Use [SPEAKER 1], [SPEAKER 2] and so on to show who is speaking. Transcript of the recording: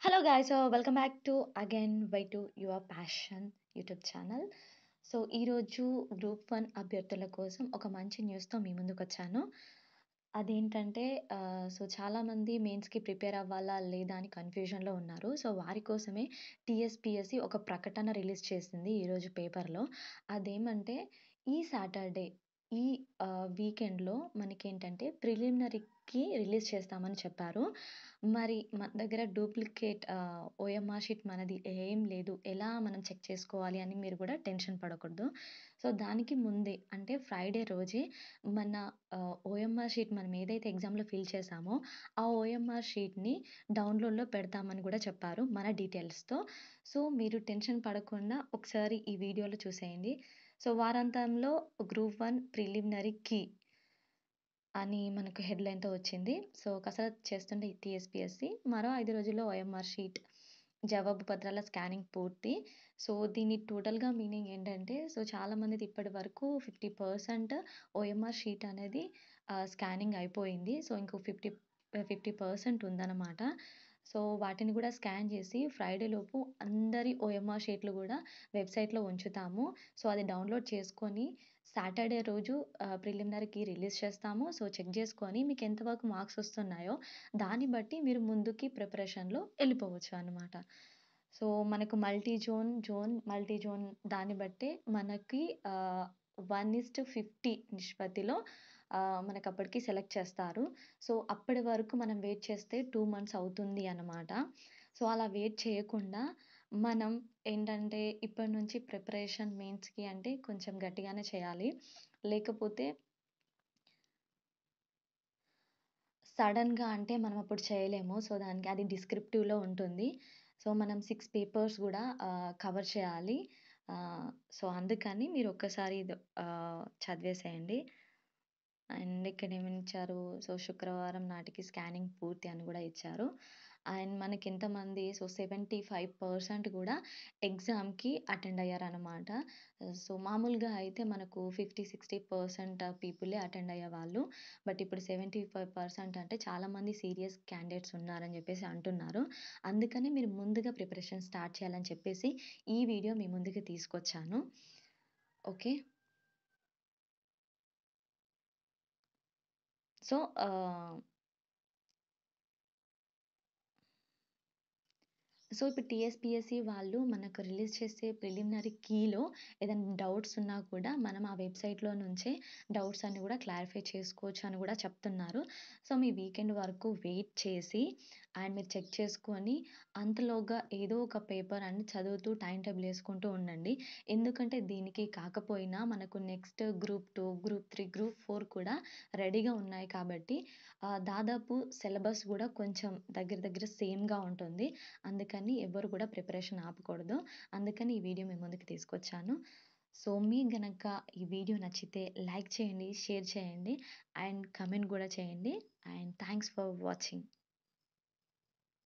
[SPEAKER 1] Hello guys, welcome back to again Y to your passion YouTube channel. So ఈరోజు group 1 అభ్యర్థుల కోసం ఒక మంచి న్యూస్తో మీ ముందుకు వచ్చాను. అదేంటంటే చాలామంది మెయిన్స్కి ప్రిపేర్ అవ్వాలా లేదా అని కన్ఫ్యూజన్లో ఉన్నారు. సో వారి కోసమే టీఎస్పీఎస్సీ ఒక ప్రకటన రిలీజ్ చేసింది ఈరోజు పేపర్లో. అదేమంటే ఈ సాటర్డే ఈ వీకెండ్లో మనకేంటంటే ప్రిలిమినరీకి రిలీజ్ చేస్తామని చెప్పారు. మరి మన దగ్గర డూప్లికేట్ ఓఎంఆర్ షీట్ మనది ఏం లేదు. ఎలా మనం చెక్ చేసుకోవాలి అని మీరు కూడా టెన్షన్ పడకూడదు. సో దానికి ముందే అంటే ఫ్రైడే రోజే మన ఓఎంఆర్ షీట్ మనం ఏదైతే ఎగ్జామ్‌లో ఫిల్ చేసామో, ఆ ఓఎంఆర్ షీట్‌ని డౌన్‌లోడ్‌లో పెడతామని కూడా చెప్పారు మన డీటెయిల్స్‌తో. సో మీరు టెన్షన్ పడకుండా ఒకసారి ఈ వీడియోలో చూసేయండి. సో వారాంతంలో గ్రూప్ 1 ప్రిలిమినరీ కీ అని మనకు హెడ్‌లైన్‌తో వచ్చింది. సో కసరత్తు చేస్తుండే టీఎస్పీఎస్సీ మరో 5 రోజుల్లో ఓఎంఆర్ షీట్ జవాబు పత్రాల స్కానింగ్ పూర్తి. సో దీని టోటల్‌గా మీనింగ్ ఏంటంటే చాలామందిది ఇప్పటి వరకు 50% ఓఎంఆర్ షీట్ అనేది స్కానింగ్ అయిపోయింది. సో ఇంకో 50% ఉందన్నమాట. సో వాటిని కూడా స్కాన్ చేసి ఫ్రైడే లోపు అందరి ఓఎంఆర్ షీట్లు కూడా వెబ్‌సైట్‌లో ఉంచుతాము. సో అది డౌన్‌లోడ్ చేసుకొని సాటర్డే రోజు ప్రిలిమినరీకి రిలీజ్ చేస్తాము. సో చెక్ చేసుకొని మీకు ఎంతవరకు మార్క్స్ వస్తున్నాయో దాన్ని బట్టి మీరు ముందుకి ప్రిపరేషన్‌లో వెళ్ళిపోవచ్చు అన్నమాట. సో మనకు మల్టీ జోన్ దాన్ని బట్టే మనకి 1:50 నిష్పత్తిలో మనకప్పటికి సెలెక్ట్ చేస్తారు. సో అప్పటి వరకు మనం వెయిట్ చేస్తే 2 మంత్స్ అవుతుంది అన్నమాట. సో అలా వెయిట్ చేయకుండా మనం ఏంటంటే ఇప్పటి నుంచి ప్రిపరేషన్ మెయిన్స్‌కి అంటే కొంచెం గట్టిగానే చేయాలి. లేకపోతే సడెన్‌గా అంటే మనం అప్పుడు చేయలేము. సో దానికి అది డిస్క్రిప్టివ్‌లో ఉంటుంది. సో మనం 6 పేపర్స్ గూడా కవర్ చేయాలి. సో అందుకని మీరు ఒక్కసారి ఇది చదివేసేయండి. అండ్ ఇక్కడేమిచ్చారు, సో శుక్రవారం నాటికి స్కానింగ్ పూర్తి అని గూడా ఇచ్చారు. అండ్ మనకెంతమంది 75% కూడా ఎగ్జామ్‌కి అటెండ్ అయ్యారనమాట. సో మామూలుగా అయితే మనకు 60% పీపులే అటెండ్ అయ్యేవాళ్ళు. బట్ ఇప్పుడు 75% అంటే చాలామంది సీరియస్ క్యాండిడేట్స్ ఉన్నారని జెప్పేసి అంటున్నారు. అందుకని మీరు ముందుగా ప్రిపరేషన్ స్టార్ట్ చేయాలని చెప్పేసి ఈ వీడియో మీ ముందుకు తీసుకొచ్చాను. ఓకే. సో ఇప్పుడు టీఎస్‌పీఎస్సీ వాళ్ళు మనకు రిలీజ్ చేసే ప్రిలిమినరీ కీలో ఏదైనా డౌట్స్ ఉన్నా కూడా మనం ఆ వెబ్‌సైట్‌లో నుంచే డౌట్స్ అన్నీ కూడా క్లారిఫై చేసుకోవచ్చు అని కూడా చెప్తున్నారు. సో మీ వీకెండ్ వరకు వెయిట్ చేసి అండ్ మీరు చెక్ చేసుకొని అంతలోగా ఏదో ఒక పేపర్ అని చదువుతూ టైమ్ టేబుల్ ఏసుకుంటూ ఉండండి. ఎందుకంటే దీనికి కాకపోయినా మనకు నెక్స్ట్ గ్రూప్ 2, గ్రూప్ 3, గ్రూప్ 4 కూడా రెడీగా ఉన్నాయి కాబట్టి దాదాపు సిలబస్ కూడా కొంచెం దగ్గర దగ్గర సేమ్‌గా ఉంటుంది. అందుకని ఎవ్వరు కూడా ప్రిపరేషన్ ఆపకూడదు. అందుకని ఈ వీడియో మీ ముందుకు తీసుకొచ్చాను. సో మీకు గనక ఈ వీడియో నచ్చితే లైక్ చేయండి, షేర్ చేయండి అండ్ కామెంట్ కూడా చేయండి. And thanks for watching.